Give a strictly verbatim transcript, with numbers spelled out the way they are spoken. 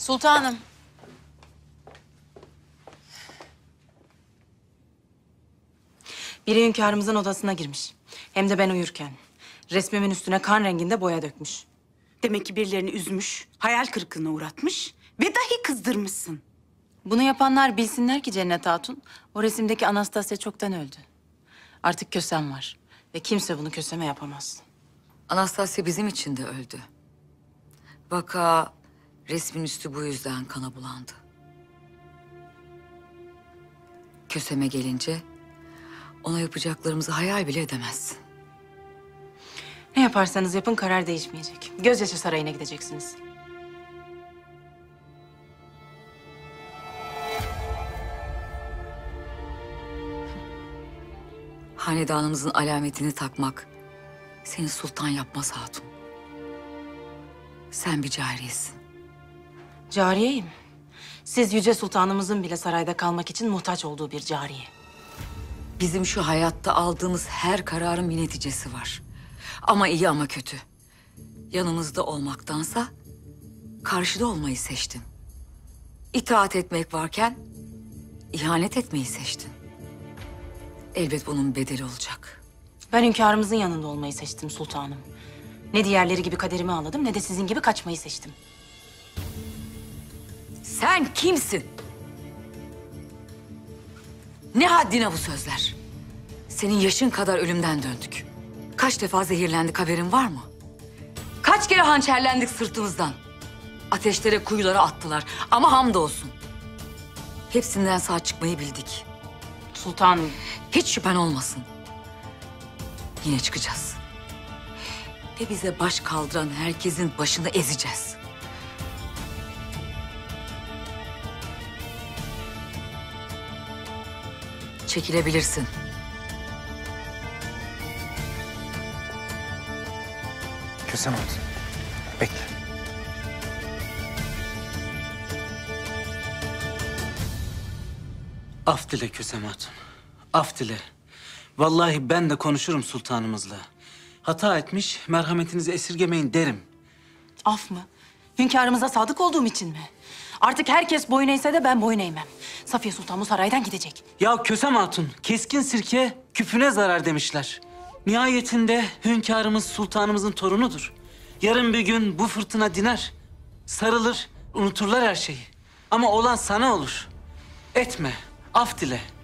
Sultanım. Biri hünkârımızın odasına girmiş. Hem de ben uyurken. Resmimin üstüne kan renginde boya dökmüş. Demek ki birilerini üzmüş, hayal kırıklığına uğratmış ve dahi kızdırmışsın. Bunu yapanlar bilsinler ki Cennet Hatun, o resimdeki Anastasya çoktan öldü. Artık Kösem var ve kimse bunu Kösem'e yapamaz. Anastasya bizim için de öldü. Vaka resmin üstü bu yüzden kana bulandı. Kösem'e gelince ona yapacaklarımızı hayal bile edemezsin. Ne yaparsanız yapın karar değişmeyecek. Gözyaşı Sarayı'na gideceksiniz. Hanedanımızın alametini takmak seni sultan yapmaz hatun. Sen bir cariyesin. Cariyeyim. Siz Yüce Sultanımızın bile sarayda kalmak için muhtaç olduğu bir cariye. Bizim şu hayatta aldığımız her kararın bir neticesi var. Ama iyi ama kötü. Yanımızda olmaktansa karşıda olmayı seçtin. İtaat etmek varken ihanet etmeyi seçtin. Elbet bunun bedeli olacak. Ben hünkârımızın yanında olmayı seçtim sultanım. Ne diğerleri gibi kaderimi ağladım ne de sizin gibi kaçmayı seçtim. Sen kimsin? Ne haddine bu sözler? Senin yaşın kadar ölümden döndük. Kaç defa zehirlendik haberin var mı? Kaç kere hançerlendik sırtımızdan. Ateşlere, kuyulara attılar ama hamdolsun. Hepsinden sağ çıkmayı bildik. Sultanım. Hiç şüphen olmasın. Yine çıkacağız. Ve bize baş kaldıran herkesin başını ezeceğiz. Çekilebilirsin. Kösem Hatun, bekle. Af dile Kösem Hatun. Af dile. Vallahi ben de konuşurum sultanımızla. Hata etmiş, merhametinizi esirgemeyin derim. Af mı? Hünkârımıza sadık olduğum için mi? Artık herkes boyun eğse de ben boyun eğmem. Safiye Sultan bu saraydan gidecek. Ya Kösem Hatun, keskin sirke küpüne zarar demişler. Nihayetinde hünkârımız sultanımızın torunudur. Yarın bir gün bu fırtına diner. Sarılır, unuturlar her şeyi. Ama olan sana olur. Etme, af dile.